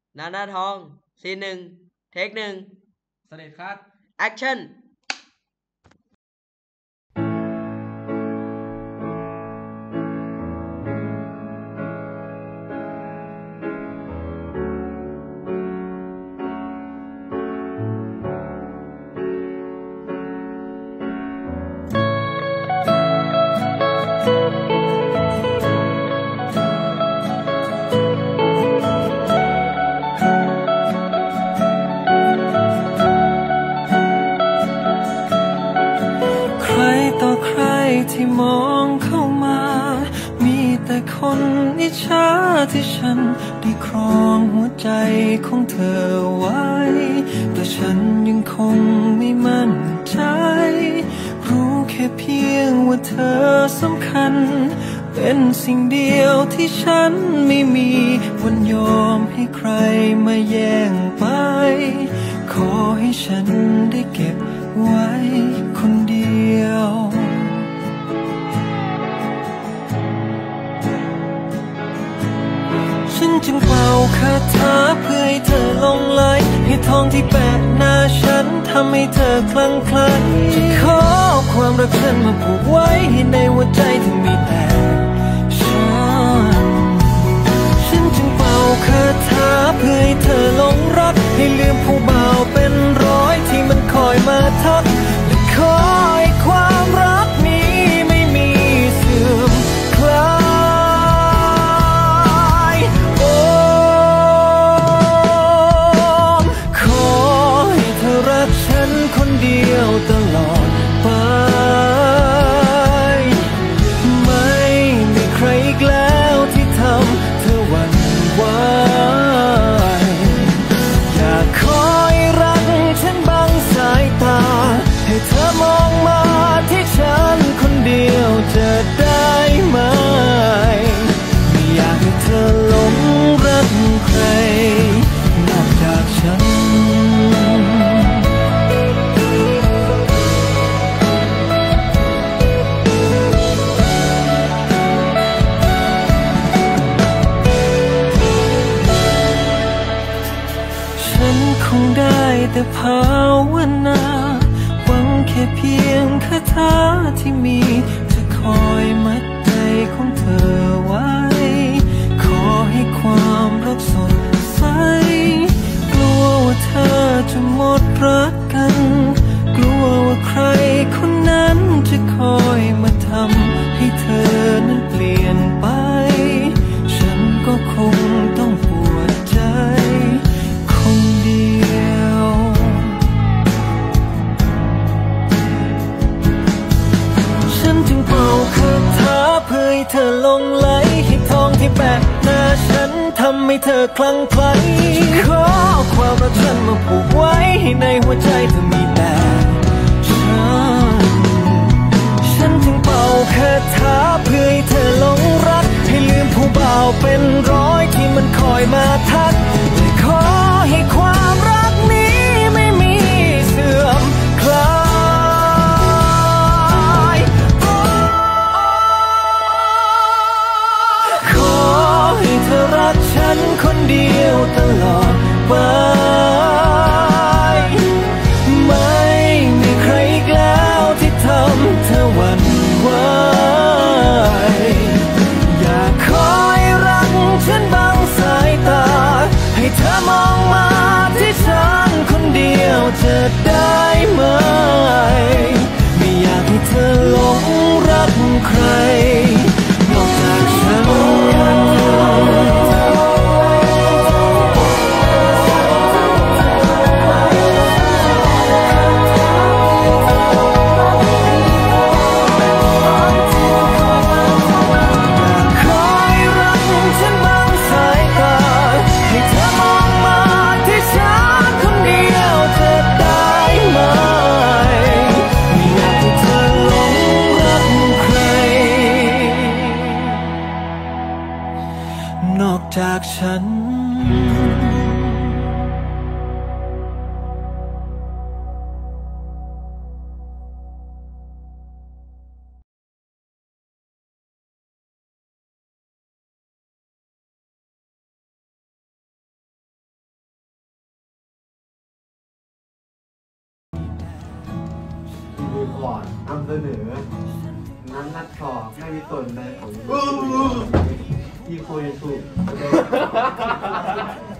นานาทองซีนหนึ่งเทคหนึ่งเสด็จครับแอคชั่นที่มองเข้ามามีแต่คนอิจฉาที่ฉันได้ครองหัวใจของเธอไว้แต่ฉันยังคงไม่มั่นใจรู้แค่เพียงว่าเธอสำคัญเป็นสิ่งเดียวที่ฉันไม่มีวันยอมให้ใครมาแย่งไปขอให้ฉันได้เก็บไว้คนเดียวฉันจึงเป่าคาถาเพื่อให้เธอหลงไหลให้ทองที่แปะหน้าฉันทำให้เธอคลั่งไคล้จะขอความรักฉันมาผูกไว้ให้ในหัวใจเธอมีแต่ฉันจึงเป่าคาถาเพื่อให้เธอหลงรักให้ลืมผู้บ่าวเป็นร้อยที่มันคอยมาทักและขอให้ความรักนี้ไม่มีเสื่อมคลายขอให้เธอรักฉันคนเดียวตลอดไปไม่มีใครอีกแล้วที่ทำเธอหวั่นไหวอยากขอให้รักฉันบังสายตาให้เธอมองมาที่ฉันคนเดียวจะได้ไหมไม่อยากให้เธอหลงรักใครนอกจากฉันคงได้แต่ภาวนาหวังแค่เพียงคาถาที่มีจะคอยมัดใจของเธอไว้ขอให้ความรักสดใสกลัวว่าเธอจะหมดรักกันกลัวว่าใครคนนั้นจะคอยมาทำให้เธอนั้นเปลี่ยนไปฉันก็คงต้องปวดใจคนเดียวฉันจึงเป่าคาถาเพื่อให้เธอหลงไหลให้ทองที่แปะหน้าฉันทำให้เธอคลั่งไคล้ขอความรักฉันมาผูกไว้ให้ในหัวใจเธอมีแต่ฉันจึงเป่าคาถาเพื่อให้เธอหลงรักให้ลืมผู้บ่าวเป็นร้อยที่มันคอยมาทักขอให้ความรักนี้ไม่มีเสื่อมคลายขอให้เธอรักฉันคนเดียวตลอดไปไม่มีใครอีกแล้วที่ทำเธอหวั่นไหวอยากขอให้รักฉันบังสายตาให้เธอมองมาที่ฉันคนเดียวจะได้ไหมไม่อยากให้เธอหลงรักใครนอกจากฉันนอกจากฉันวอร์ดนำเสนอนั้นนัดสอบไม่มีส่วนใดของที่โคยูสุ